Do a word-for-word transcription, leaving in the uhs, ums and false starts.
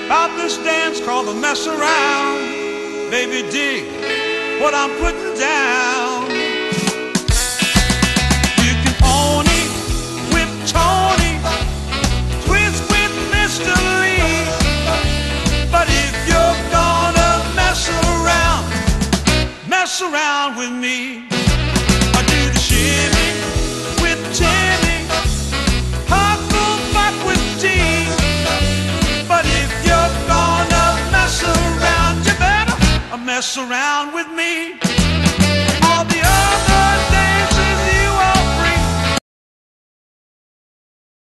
about this dance called the mess around. Baby, dig what I'm putting down. You can pony with Tony, twist with Mister Lee, but if you're gonna mess around, mess around with me. I do the shimmy with Timmy, huckleback with Dean, but if you're gonna mess around, you better mess around with me.